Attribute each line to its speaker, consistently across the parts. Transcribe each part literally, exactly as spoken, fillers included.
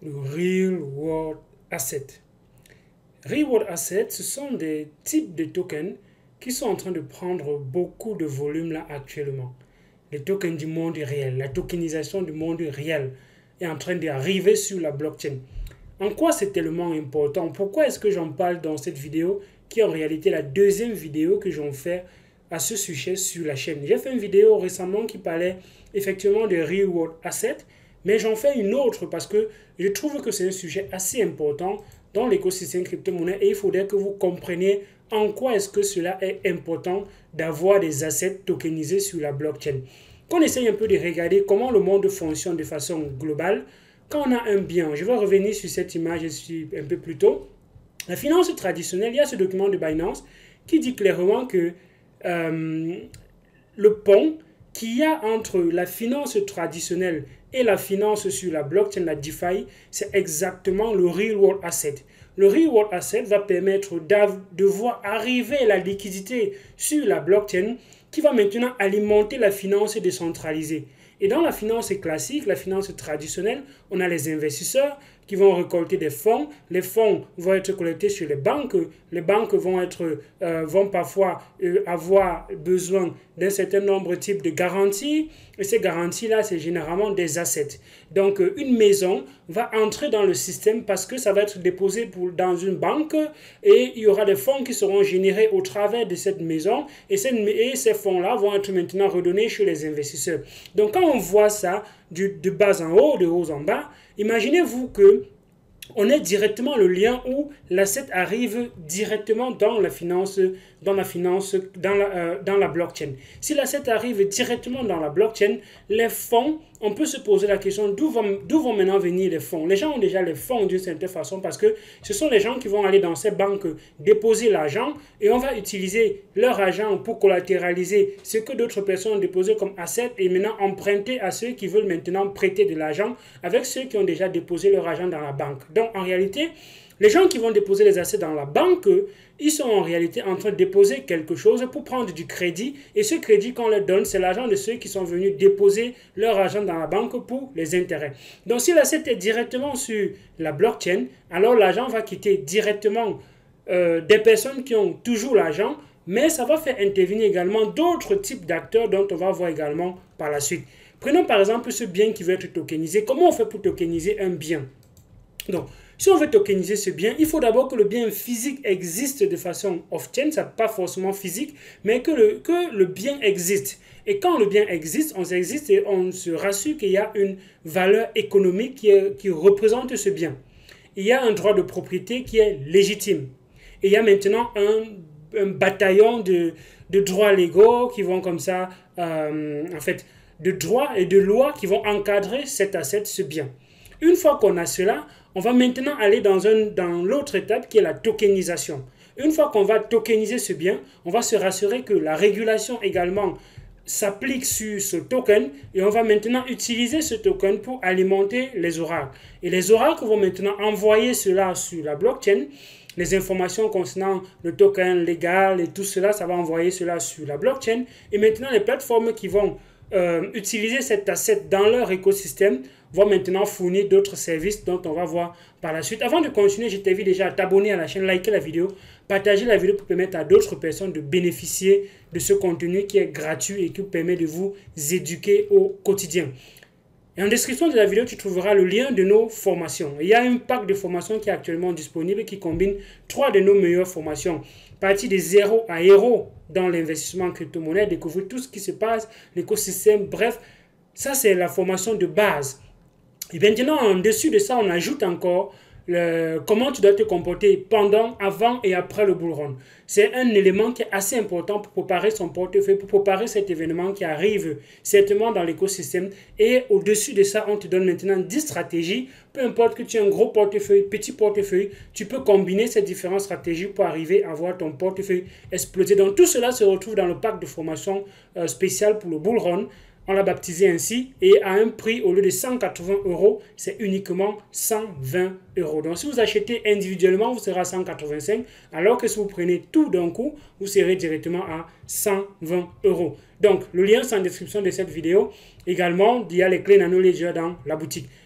Speaker 1: le Real World Asset. Real World Asset, ce sont des types de tokens qui sont en train de prendre beaucoup de volume là actuellement. Les tokens du monde réel, la tokenisation du monde réel est en train d'arriver sur la blockchain. En quoi c'est tellement important? Pourquoi est-ce que j'en parle dans cette vidéo qui est en réalité la deuxième vidéo que j'en fais à ce sujet sur la chaîne? J'ai fait une vidéo récemment qui parlait effectivement de Real World Asset, mais j'en fais une autre parce que je trouve que c'est un sujet assez important dans l'écosystème crypto-monnaie et il faudrait que vous compreniez en quoi est-ce que cela est important d'avoir des assets tokenisés sur la blockchain. Qu'on essaye un peu de regarder comment le monde fonctionne de façon globale. Quand on a un bien, je vais revenir sur cette image ici un peu plus tôt. La finance traditionnelle, il y a ce document de Binance qui dit clairement que euh, le pont qu'il y a entre la finance traditionnelle et la finance sur la blockchain, la DeFi, c'est exactement le Real World Asset. Le Real World Asset va permettre de voir arriver la liquidité sur la blockchain qui va maintenant alimenter la finance décentralisée. Et dans la finance classique, la finance traditionnelle, on a les investisseurs qui vont récolter des fonds. Les fonds vont être collectés sur les banques. Les banques vont, être, euh, vont parfois euh, avoir besoin d'un certain nombre de types de garanties. Et ces garanties-là, c'est généralement des assets. Donc, euh, une maison va entrer dans le système parce que ça va être déposé pour, dans une banque et il y aura des fonds qui seront générés au travers de cette maison. Et, cette, et ces fonds-là vont être maintenant redonnés chez les investisseurs. Donc, quand on voit ça du, de bas en haut, de haut en bas, imaginez-vous que on est directement le lien où l'asset arrive directement dans la finance, dans la finance, dans la, euh, dans la blockchain. Si l'asset arrive directement dans la blockchain, les fonds, on peut se poser la question d'où vont, d'où vont maintenant venir les fonds. Les gens ont déjà les fonds d'une certaine façon parce que ce sont les gens qui vont aller dans ces banques déposer l'argent et on va utiliser leur argent pour collatéraliser ce que d'autres personnes ont déposé comme asset et maintenant emprunter à ceux qui veulent maintenant prêter de l'argent avec ceux qui ont déjà déposé leur argent dans la banque. Donc, en réalité, les gens qui vont déposer les assets dans la banque, ils sont en réalité en train de déposer quelque chose pour prendre du crédit. Et ce crédit qu'on leur donne, c'est l'argent de ceux qui sont venus déposer leur argent dans la banque pour les intérêts. Donc, si l'asset est directement sur la blockchain, alors l'argent va quitter directement euh, des personnes qui ont toujours l'argent, mais ça va faire intervenir également d'autres types d'acteurs dont on va voir également par la suite. Prenons par exemple ce bien qui veut être tokenisé. Comment on fait pour tokeniser un bien? Donc, si on veut tokeniser ce bien, il faut d'abord que le bien physique existe de façon off-chain, ça pas forcément physique, mais que le, que le bien existe. Et quand le bien existe, on existe et on se rassure qu'il y a une valeur économique qui, est, qui représente ce bien. Il y a un droit de propriété qui est légitime. Et il y a maintenant un, un bataillon de, de droits légaux qui vont comme ça, euh, en fait, de droits et de lois qui vont encadrer cet asset, ce bien. Une fois qu'on a cela, on va maintenant aller dans, un, dans l'autre étape qui est la tokenisation. Une fois qu'on va tokeniser ce bien, on va se rassurer que la régulation également s'applique sur ce token et on va maintenant utiliser ce token pour alimenter les oracles. Et les oracles vont maintenant envoyer cela sur la blockchain. Les informations concernant le token légal et tout cela, ça va envoyer cela sur la blockchain. Et maintenant, les plateformes qui vont euh, utiliser cet asset dans leur écosystème vont maintenant fournir d'autres services dont on va voir par la suite. Avant de continuer, je t'invite déjà à t'abonner à la chaîne, liker la vidéo, partager la vidéo pour permettre à d'autres personnes de bénéficier de ce contenu qui est gratuit et qui permet de vous éduquer au quotidien. Et en description de la vidéo, tu trouveras le lien de nos formations. Il y a un pack de formations qui est actuellement disponible qui combine trois de nos meilleures formations. Partie de zéro à héros dans l'investissement en crypto-monnaie, découvrir tout ce qui se passe, l'écosystème, bref, ça c'est la formation de base. Et maintenant, en dessus de ça, on ajoute encore le, comment tu dois te comporter pendant, avant et après le bull run. C'est un élément qui est assez important pour préparer son portefeuille, pour préparer cet événement qui arrive certainement dans l'écosystème. Et au-dessus de ça, on te donne maintenant dix stratégies. Peu importe que tu aies un gros portefeuille, petit portefeuille, tu peux combiner ces différentes stratégies pour arriver à voir ton portefeuille exploser. Donc tout cela se retrouve dans le pack de formation euh, spécial pour le bull run. On l'a baptisé ainsi et à un prix au lieu de cent quatre-vingts euros, c'est uniquement cent vingt euros. Donc si vous achetez individuellement, vous serez à cent quatre-vingt-cinq, alors que si vous prenez tout d'un coup, vous serez directement à cent vingt euros. Donc le lien est en description de cette vidéo. Également, il y a les clés Nano Ledger dans la boutique.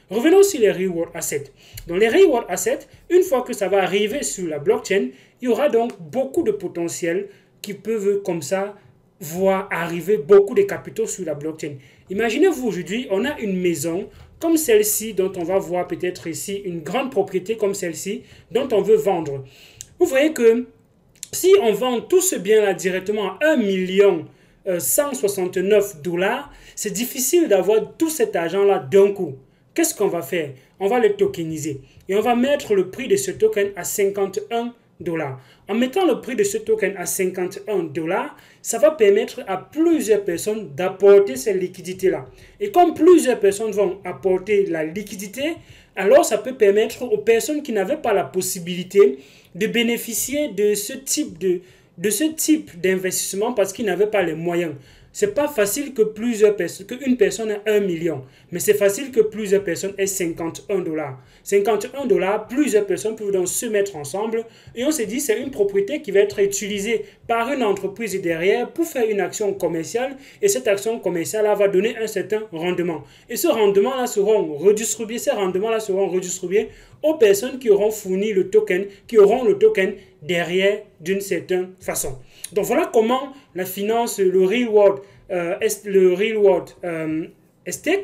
Speaker 1: Revenons sur les reward assets. Dans les reward assets, une fois que ça va arriver sur la blockchain, il y aura donc beaucoup de potentiel qui peuvent comme ça voir arriver beaucoup de capitaux sur la blockchain. Imaginez-vous aujourd'hui, on a une maison comme celle-ci dont on va voir peut-être ici, une grande propriété comme celle-ci dont on veut vendre. Vous voyez que si on vend tout ce bien-là directement à un million cent soixante-neuf dollars, c'est difficile d'avoir tout cet argent-là d'un coup. Qu'est-ce qu'on va faire? On va le tokeniser et on va mettre le prix de ce token à cinquante et un dollars. En mettant le prix de ce token à cinquante et un dollars, ça va permettre à plusieurs personnes d'apporter cette liquidité-là. Et comme plusieurs personnes vont apporter la liquidité, alors ça peut permettre aux personnes qui n'avaient pas la possibilité de bénéficier de ce type de, de ce type d'investissement parce qu'ils n'avaient pas les moyens. C'est pas facile que plusieurs personnes, qu'une personne ait un million, mais c'est facile que plusieurs personnes aient cinquante et un dollars. cinquante et un dollars, plusieurs personnes peuvent donc se mettre ensemble et on se dit c'est une propriété qui va être utilisée par une entreprise derrière pour faire une action commerciale et cette action commerciale là va donner un certain rendement. Et ce rendement là seront redistribués, ces rendements là seront redistribués aux personnes qui auront fourni le token, qui auront le token derrière d'une certaine façon. Donc voilà comment la finance, le reward, euh, le reward euh, stake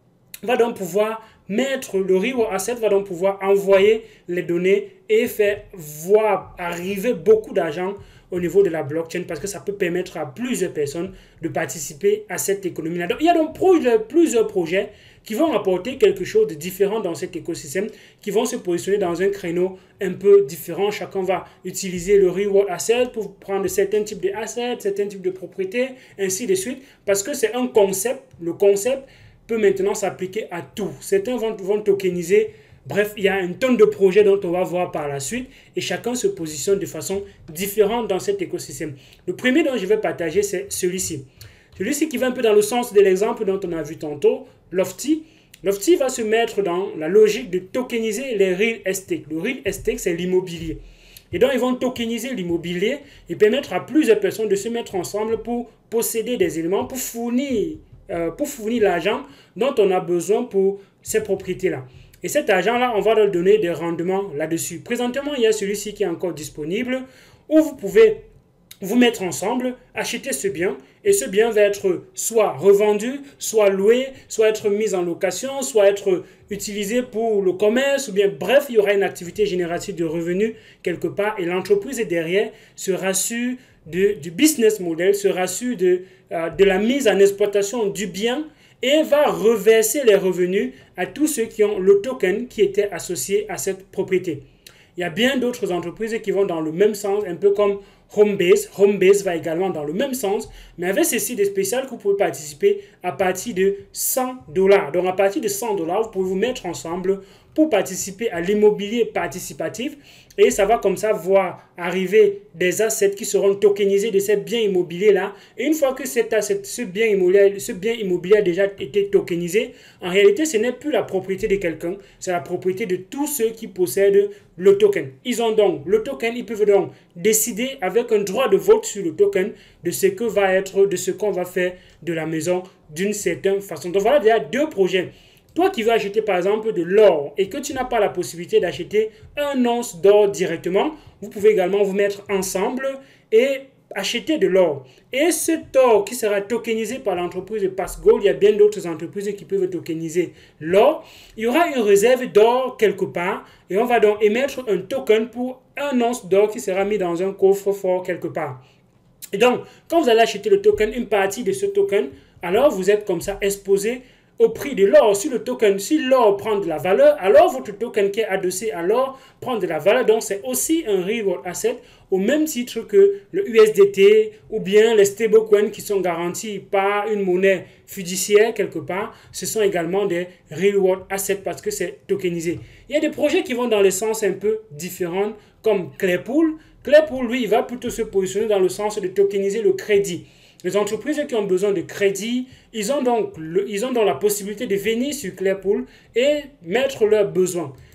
Speaker 1: va donc pouvoir mettre, le reward asset va donc pouvoir envoyer les données et faire voir arriver beaucoup d'argent au niveau de la blockchain parce que ça peut permettre à plusieurs personnes de participer à cette économie-là. Donc il y a donc plusieurs projets qui vont apporter quelque chose de différent dans cet écosystème, qui vont se positionner dans un créneau un peu différent. Chacun va utiliser le reward asset pour prendre certains types d'assets, certains types de propriétés, ainsi de suite, parce que c'est un concept. Le concept peut maintenant s'appliquer à tout. Certains vont, vont tokeniser. Bref, il y a une tonne de projets dont on va voir par la suite et chacun se positionne de façon différente dans cet écosystème. Le premier dont je vais partager, c'est celui-ci. Celui-ci qui va un peu dans le sens de l'exemple dont on a vu tantôt, Lofty. Lofty va se mettre dans la logique de tokeniser les real estate. Le real estate, c'est l'immobilier. Et donc, ils vont tokeniser l'immobilier et permettre à plusieurs personnes de se mettre ensemble pour posséder des éléments, pour fournir, euh, pour fournir l'argent dont on a besoin pour ces propriétés-là. Et cet argent-là, on va leur donner des rendements là-dessus. Présentement, il y a celui-ci qui est encore disponible où vous pouvez vous mettre ensemble, acheter ce bien et ce bien va être soit revendu, soit loué, soit être mis en location, soit être utilisé pour le commerce ou bien bref, il y aura une activité générative de revenus quelque part et l'entreprise derrière se rassure de, du business model, se rassure de, euh, de la mise en exploitation du bien et va reverser les revenus à tous ceux qui ont le token qui était associé à cette propriété. Il y a bien d'autres entreprises qui vont dans le même sens, un peu comme Homebase. Homebase va également dans le même sens, mais avec ceci des spéciales que vous pouvez participer à partir de cent dollars. Donc à partir de cent dollars, vous pouvez vous mettre ensemble pour participer à l'immobilier participatif et ça va comme ça voir arriver des assets qui seront tokenisés de ces biens immobiliers-là. Et une fois que cet asset, ce, bien immobilier, ce bien immobilier a déjà été tokenisé, en réalité, ce n'est plus la propriété de quelqu'un, c'est la propriété de tous ceux qui possèdent le token. Ils ont donc le token, ils peuvent donc décider avec un droit de vote sur le token de ce que va être, de ce qu'on va faire de la maison d'une certaine façon. Donc voilà déjà deux projets. Toi qui veux acheter par exemple de l'or et que tu n'as pas la possibilité d'acheter un once d'or directement, vous pouvez également vous mettre ensemble et acheter de l'or. Et cet or qui sera tokenisé par l'entreprise de Passgold, il y a bien d'autres entreprises qui peuvent tokeniser l'or. Il y aura une réserve d'or quelque part et on va donc émettre un token pour un once d'or qui sera mis dans un coffre-fort quelque part. Et donc, quand vous allez acheter le token, une partie de ce token, alors vous êtes comme ça exposé au prix de l'or. Si le token, si l'or prend de la valeur, alors votre token qui est adossé à l'or prend de la valeur. Donc, c'est aussi un reward asset au même titre que le U S D T ou bien les stablecoins qui sont garantis par une monnaie fiduciaire quelque part. Ce sont également des reward assets parce que c'est tokenisé. Il y a des projets qui vont dans le sens un peu différent comme Claypool. Claypool, lui, il va plutôt se positionner dans le sens de tokeniser le crédit. Les entreprises qui ont besoin de crédit, ils ont donc, le, ils ont donc la possibilité de venir sur Claypool et mettre leurs besoins.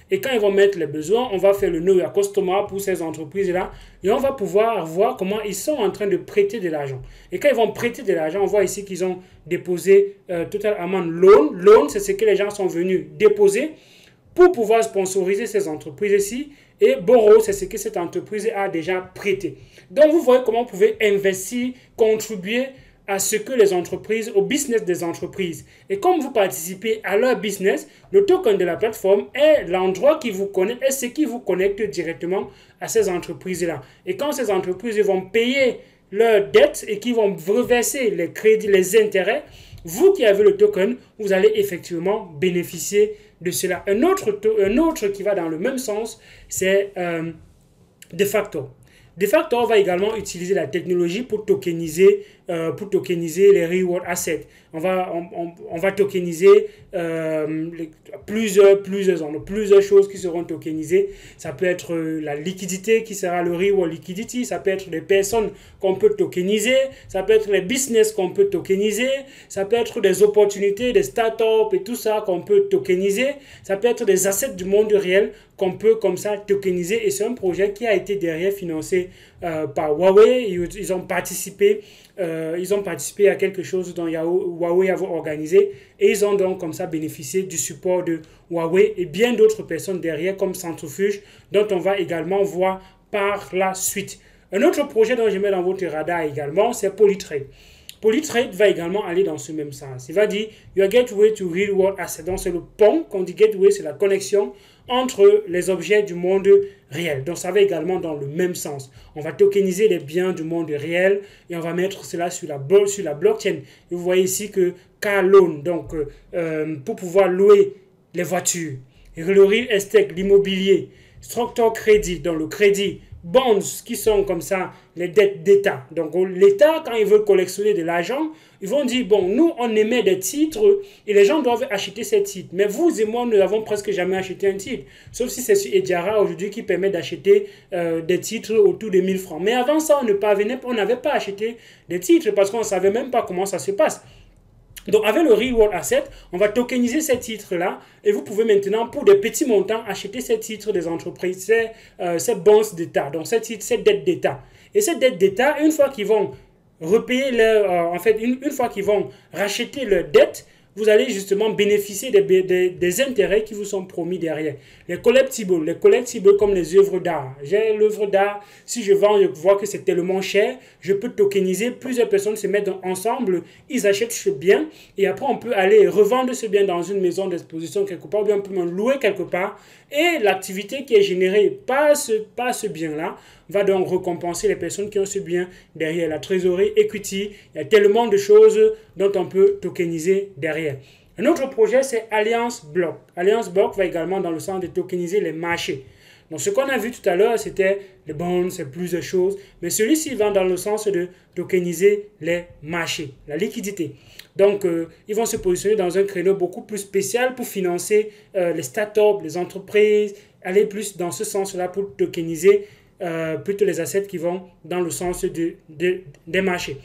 Speaker 1: Et quand ils vont mettre les besoins, on va faire le know your customer pour ces entreprises-là. Et on va pouvoir voir comment ils sont en train de prêter de l'argent. Et quand ils vont prêter de l'argent, on voit ici qu'ils ont déposé euh, Total Amount Loan. Loan, c'est ce que les gens sont venus déposer pour pouvoir sponsoriser ces entreprises ici. Et Borrow, c'est ce que cette entreprise a déjà prêté. Donc, vous voyez comment vous pouvez investir, contribuer à ce que les entreprises, au business des entreprises. Et comme vous participez à leur business, le token de la plateforme est l'endroit qui vous connecte, est ce qui vous connecte directement à ces entreprises-là. Et quand ces entreprises vont payer leurs dettes et qui vont reverser les crédits, les intérêts, vous qui avez le token, vous allez effectivement bénéficier de cela. Un autre, un autre qui va dans le même sens, c'est euh, DeFacto. DeFacto va également utiliser la technologie pour tokeniser, euh, pour tokeniser les reward assets. On va, on, on, on va tokeniser euh, les, plusieurs, plusieurs, plusieurs choses qui seront tokenisées. Ça peut être la liquidité qui sera le reward liquidity. Ça peut être les personnes qu'on peut tokeniser. Ça peut être les business qu'on peut tokeniser. Ça peut être des opportunités, des startups et tout ça qu'on peut tokeniser. Ça peut être des assets du monde réel qu'on peut comme ça tokeniser. Et c'est un projet qui a été derrière financé euh, par Huawei. Ils, ils ont participé. Euh, ils ont participé à quelque chose dont Huawei a organisé et ils ont donc comme ça bénéficié du support de Huawei et bien d'autres personnes derrière comme Centrifuge dont on va également voir par la suite. Un autre projet dont je mets dans votre radar également, c'est Polytrade. Polytrade va également aller dans ce même sens. Il va dire Your gateway to real world assets. Donc c'est le pont, qu'on dit gateway, c'est la connexion entre les objets du monde réel. Donc ça va également dans le même sens. On va tokeniser les biens du monde réel et on va mettre cela sur la, sur la blockchain. Et vous voyez ici que car loan, donc euh, pour pouvoir louer les voitures, et le real estate, l'immobilier, structure crédit, donc le crédit, bonds qui sont comme ça, les dettes d'État. Donc l'État, quand il veut collectionner de l'argent, ils vont dire, bon, nous, on émet des titres et les gens doivent acheter ces titres. Mais vous et moi, nous n'avons presque jamais acheté un titre. Sauf si c'est sur Ediara aujourd'hui qui permet d'acheter euh, des titres autour de mille francs. Mais avant ça, on ne parvenait, on n'avait pas acheté des titres parce qu'on ne savait même pas comment ça se passe. Donc, avec le Real World Asset, on va tokeniser ces titres-là et vous pouvez maintenant, pour des petits montants, acheter ces titres des entreprises, ces, euh, ces bonds d'État, donc ces titres, ces dettes d'État. Et ces dettes d'État, une fois qu'ils vont repayer leur, euh, en fait, une, une fois qu'ils vont racheter leurs dettes, vous allez justement bénéficier des, des, des intérêts qui vous sont promis derrière. Les collectibles, les collectibles comme les œuvres d'art. J'ai l'œuvre d'art, si je vends, je vois que c'est tellement cher, je peux tokeniser, plusieurs personnes se mettent ensemble, ils achètent ce bien et après on peut aller revendre ce bien dans une maison d'exposition quelque part ou bien on peut même louer quelque part et l'activité qui est générée par ce, par ce bien-là va donc récompenser les personnes qui ont ce bien derrière. La trésorerie, equity, il y a tellement de choses dont on peut tokeniser derrière. Un autre projet, c'est Alliance Block. Alliance Block va également dans le sens de tokeniser les marchés. Donc, ce qu'on a vu tout à l'heure, c'était les bonds, c'est plusieurs choses. Mais celui-ci va dans le sens de tokeniser les marchés, la liquidité. Donc, euh, ils vont se positionner dans un créneau beaucoup plus spécial pour financer euh, les startups, les entreprises, aller plus dans ce sens-là pour tokeniser euh, plutôt les assets qui vont dans le sens de, de, des marchés.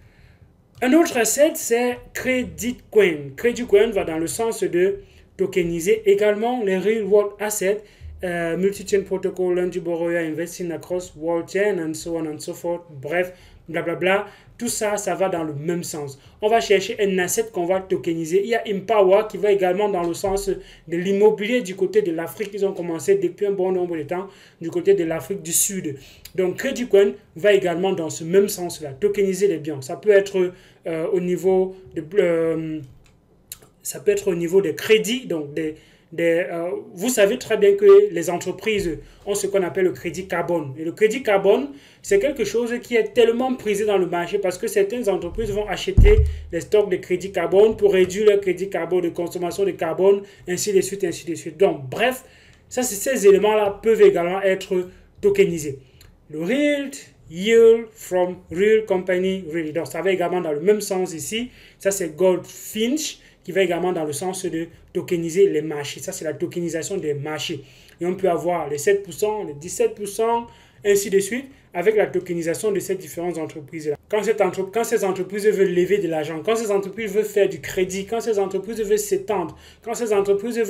Speaker 1: Un autre asset, c'est Credit Coin. Credit Coin va dans le sens de tokeniser également les Real World Assets, uh, Multi-Chain Protocol, Lundy Borrower, Investing Across World Chain, and so on and so forth. Bref, blablabla. Tout ça, ça va dans le même sens. On va chercher un asset qu'on va tokeniser. Il y a Empower qui va également dans le sens de l'immobilier du côté de l'Afrique. Ils ont commencé depuis un bon nombre de temps du côté de l'Afrique du Sud. Donc, Credit Coin va également dans ce même sens-là, tokeniser les biens. Ça peut être euh, au niveau de, euh, ça peut être au niveau des crédits, donc des Des, euh, vous savez très bien que les entreprises ont ce qu'on appelle le crédit carbone. Et le crédit carbone, c'est quelque chose qui est tellement prisé dans le marché parce que certaines entreprises vont acheter des stocks de crédit carbone pour réduire leur crédit carbone, de consommation de carbone, ainsi de suite, ainsi de suite. Donc, bref, ça, ces éléments-là peuvent également être tokenisés. Le Real Yield from Real Company Real. Donc, ça va également dans le même sens ici. Ça, c'est Goldfinch, qui va également dans le sens de tokeniser les marchés. Ça, c'est la tokenisation des marchés. Et on peut avoir les sept pour cent, les dix-sept pour cent, ainsi de suite, avec la tokenisation de ces différentes entreprises-là. Quand, cette entre... quand ces entreprises veulent lever de l'argent, quand ces entreprises veulent faire du crédit, quand ces entreprises veulent s'étendre, quand ces entreprises veulent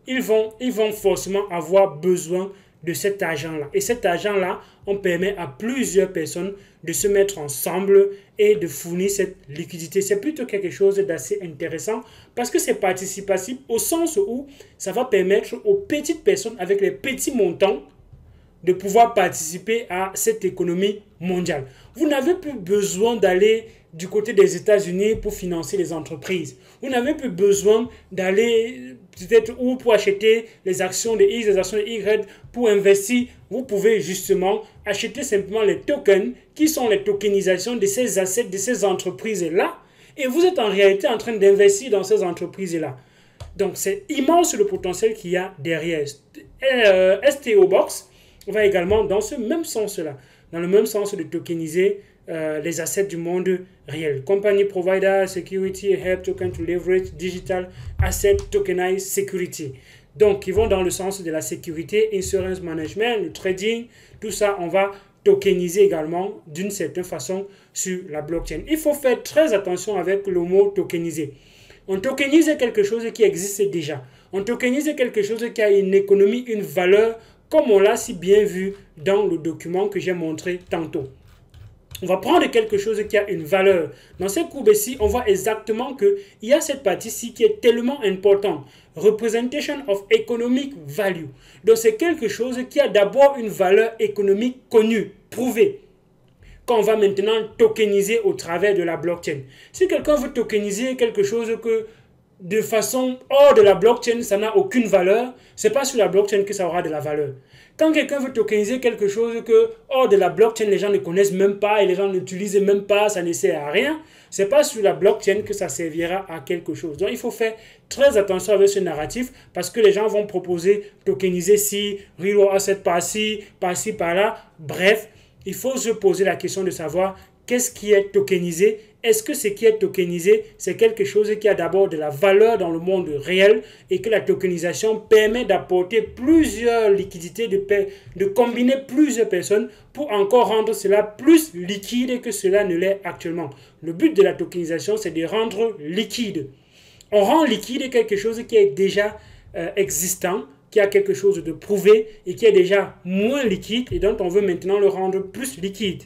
Speaker 1: ils vont, ils vont forcément avoir besoin de cet argent-là. Et cet argent-là, on permet à plusieurs personnes de se mettre ensemble et de fournir cette liquidité. C'est plutôt quelque chose d'assez intéressant parce que c'est participatif au sens où ça va permettre aux petites personnes avec les petits montants de pouvoir participer à cette économie mondiale. Vous n'avez plus besoin d'aller du côté des États-Unis pour financer les entreprises. Vous n'avez plus besoin d'aller peut-être ou pour acheter les actions de X, les actions de Y, pour investir. Vous pouvez justement acheter simplement les tokens qui sont les tokenisations de ces assets, de ces entreprises-là. Et vous êtes en réalité en train d'investir dans ces entreprises-là. Donc c'est immense le potentiel qu'il y a derrière. Euh, S T O Box va également dans ce même sens-là, dans le même sens de tokeniser euh, les assets du monde réel. Company Provider Security Help Token to Leverage Digital Asset Tokenized Security. Donc, ils vont dans le sens de la sécurité, insurance management, le trading, tout ça, on va tokeniser également d'une certaine façon sur la blockchain. Il faut faire très attention avec le mot tokeniser. On tokenise quelque chose qui existe déjà. On tokenise quelque chose qui a une économie, une valeur, comme on l'a si bien vu dans le document que j'ai montré tantôt. On va prendre quelque chose qui a une valeur. Dans cette courbe-ci, on voit exactement qu'il y a cette partie-ci qui est tellement importante. Representation of Economic Value. Donc c'est quelque chose qui a d'abord une valeur économique connue, prouvée, qu'on va maintenant tokeniser au travers de la blockchain. Si quelqu'un veut tokeniser quelque chose que de façon hors de la blockchain, ça n'a aucune valeur, ce n'est pas sur la blockchain que ça aura de la valeur. Quand quelqu'un veut tokeniser quelque chose que hors de la blockchain, les gens ne connaissent même pas et les gens n'utilisent même pas, ça ne sert à rien, ce n'est pas sur la blockchain que ça servira à quelque chose. Donc il faut faire très attention avec ce narratif parce que les gens vont proposer tokeniser ci, real world asset par-ci, par-ci, par-là. Bref, il faut se poser la question de savoir qu'est-ce qui est tokenisé. Est-ce que ce qui est tokenisé, c'est quelque chose qui a d'abord de la valeur dans le monde réel et que la tokenisation permet d'apporter plusieurs liquidités, de, de combiner plusieurs personnes pour encore rendre cela plus liquide que cela ne l'est actuellement. Le but de la tokenisation, c'est de rendre liquide. On rend liquide quelque chose qui est déjà euh, existant, qui a quelque chose de prouvé et qui est déjà moins liquide et dont on veut maintenant le rendre plus liquide.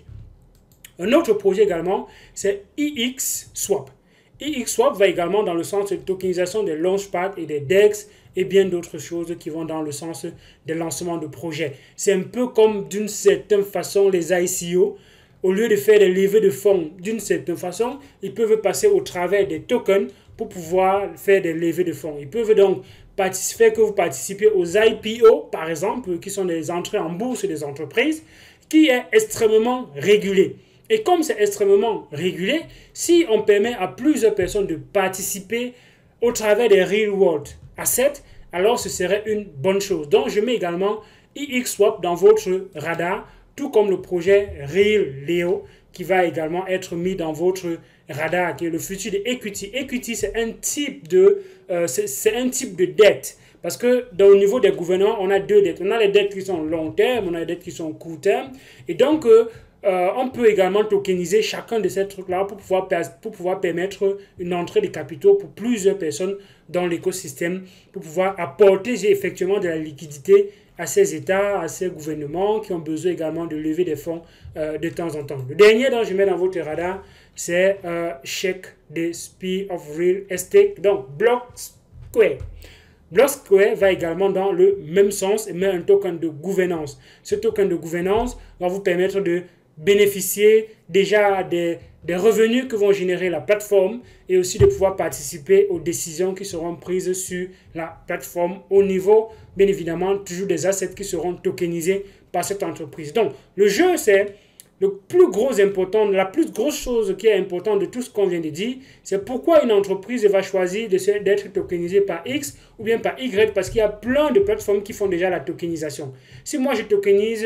Speaker 1: Un autre projet également, c'est I X Swap. I X Swap va également dans le sens de tokenisation des launchpads et des D E X et bien d'autres choses qui vont dans le sens des lancements de projets. C'est un peu comme d'une certaine façon les I C O. Au lieu de faire des levées de fonds d'une certaine façon, ils peuvent passer au travers des tokens pour pouvoir faire des levées de fonds. Ils peuvent donc faire que vous participez aux I P O, par exemple, qui sont des entrées en bourse des entreprises, qui est extrêmement régulé. Et comme c'est extrêmement régulé, si on permet à plusieurs personnes de participer au travers des real world assets, alors ce serait une bonne chose. Donc je mets également I X Swap dans votre radar, tout comme le projet Real Leo qui va également être mis dans votre radar, qui est le futur de Equity. Equity, c'est un type de, euh, c'est un type de dette. Parce que dans le niveau des gouvernements, on a deux dettes. On a les dettes qui sont long terme, on a les dettes qui sont court terme. Et donc, euh, Euh, on peut également tokeniser chacun de ces trucs-là pour pouvoir, pour pouvoir permettre une entrée de capitaux pour plusieurs personnes dans l'écosystème, pour pouvoir apporter effectivement de la liquidité à ces États, à ces gouvernements qui ont besoin également de lever des fonds euh, de temps en temps. Le dernier dont je mets dans votre radar, c'est euh, Check the Speed of Real Estate, donc Blocksquare. Blocksquare va également dans le même sens et met un token de gouvernance. Ce token de gouvernance va vous permettre de bénéficier déjà des, des revenus que vont générer la plateforme et aussi de pouvoir participer aux décisions qui seront prises sur la plateforme au niveau, bien évidemment, toujours des assets qui seront tokenisés par cette entreprise. Donc, le jeu, c'est le plus gros important, la plus grosse chose qui est importante de tout ce qu'on vient de dire, c'est pourquoi une entreprise va choisir d'être tokenisée par X ou bien par Y, parce qu'il y a plein de plateformes qui font déjà la tokenisation. Si moi je tokenise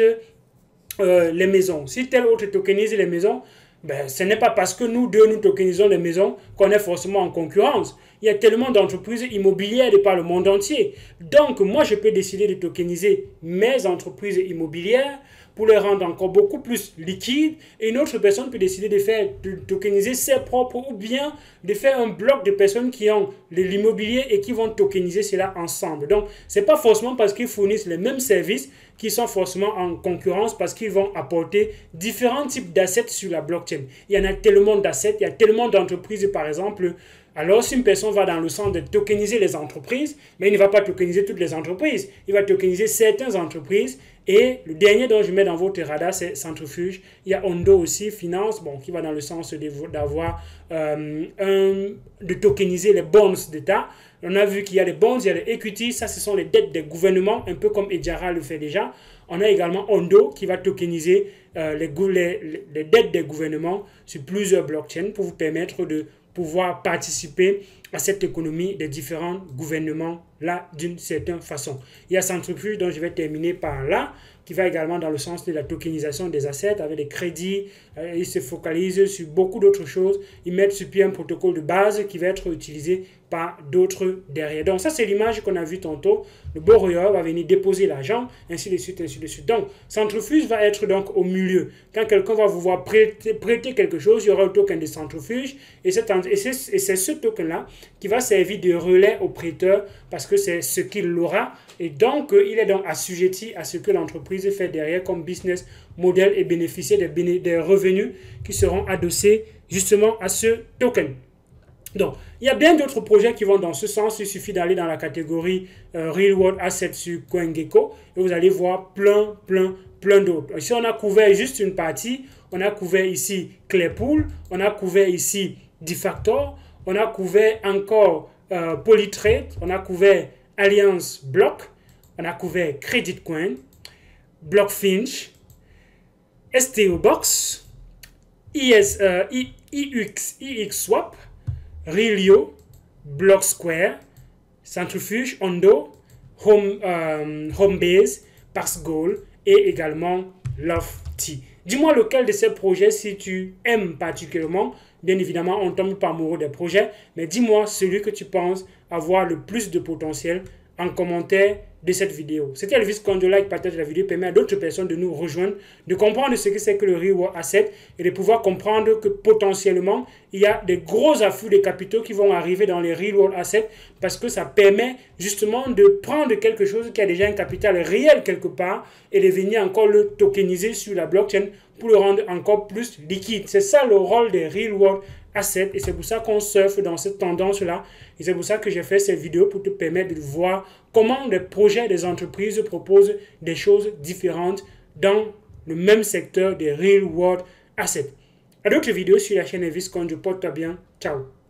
Speaker 1: Euh, les maisons. Si tel autre tokenise les maisons, ben, ce n'est pas parce que nous deux nous tokenisons les maisons qu'on est forcément en concurrence. Il y a tellement d'entreprises immobilières de par le monde entier. Donc, moi, je peux décider de tokeniser mes entreprises immobilières pour les rendre encore beaucoup plus liquides. Et une autre personne peut décider de faire de tokeniser ses propres ou bien de faire un bloc de personnes qui ont de l'immobilier et qui vont tokeniser cela ensemble. Donc, ce n'est pas forcément parce qu'ils fournissent les mêmes services qu'ils sont forcément en concurrence parce qu'ils vont apporter différents types d'assets sur la blockchain. Il y en a tellement d'assets, il y a tellement d'entreprises, par exemple. Alors, si une personne va dans le sens de tokeniser les entreprises, mais il ne va pas tokeniser toutes les entreprises, il va tokeniser certaines entreprises. Et le dernier dont je mets dans votre radar, c'est Centrifuge. Il y a Ondo aussi, Finance, bon, qui va dans le sens d'avoir euh, un, de tokeniser les bonds d'État. On a vu qu'il y a les bonds, il y a les equity, ça ce sont les dettes des gouvernements, un peu comme Edjara le fait déjà. On a également Ondo qui va tokeniser euh, les, les, les dettes des gouvernements sur plusieurs blockchains pour vous permettre de pouvoir participer à cette économie des différents gouvernements là d'une certaine façon. Il y a Centrifuge dont je vais terminer par là, qui va également dans le sens de la tokenisation des assets avec des crédits. Euh, ils se focalisent sur beaucoup d'autres choses. Ils mettent sur pied un protocole de base qui va être utilisé par d'autres derrière. Donc ça, c'est l'image qu'on a vue tantôt. Le borrower va venir déposer l'argent, ainsi de suite, ainsi de suite. Donc, Centrifuge va être donc au milieu. Quand quelqu'un va vous voir prêter, prêter quelque chose, il y aura le token de Centrifuge. Et c'est ce token-là qui va servir de relais au prêteur parce que c'est ce qu'il aura. Et donc, il est donc assujetti à ce que l'entreprise fait derrière comme business model et bénéficier des, béné des revenus qui seront adossés justement à ce token. Donc, il y a bien d'autres projets qui vont dans ce sens. Il suffit d'aller dans la catégorie euh, Real World Assets sur CoinGecko et vous allez voir plein, plein, plein d'autres. Ici, on a couvert juste une partie. On a couvert ici Claypool. On a couvert ici D-Factor. On a couvert encore euh, Polytrade. On a couvert Alliance Block. On a couvert Credit Coin, Blockfinch, S T O Box, I S, euh, I, IX, IXSwap, Relio, Blocksquare, Centrifuge, Ondo, Home, euh, Homebase, PaxGold et également Lofty. Dis-moi lequel de ces projets si tu aimes particulièrement. Bien évidemment, on ne tombe pas amoureux des projets, mais dis-moi celui que tu penses avoir le plus de potentiel en commentaire de cette vidéo. C'était Elvis Conjo. Like, partage la vidéo, permet à d'autres personnes de nous rejoindre, de comprendre ce que c'est que le Real World Asset et de pouvoir comprendre que potentiellement, il y a des gros afflux de capitaux qui vont arriver dans les Real World Assets parce que ça permet justement de prendre quelque chose qui a déjà un capital réel quelque part et de venir encore le tokeniser sur la blockchain pour le rendre encore plus liquide. C'est ça le rôle des Real World Assets et c'est pour ça qu'on surfe dans cette tendance-là. Et c'est pour ça que j'ai fait cette vidéo pour te permettre de voir comment les projets des entreprises proposent des choses différentes dans le même secteur des Real World Assets. À d'autres vidéos sur la chaîne Elvis Conjo. Porte-toi bien. Ciao.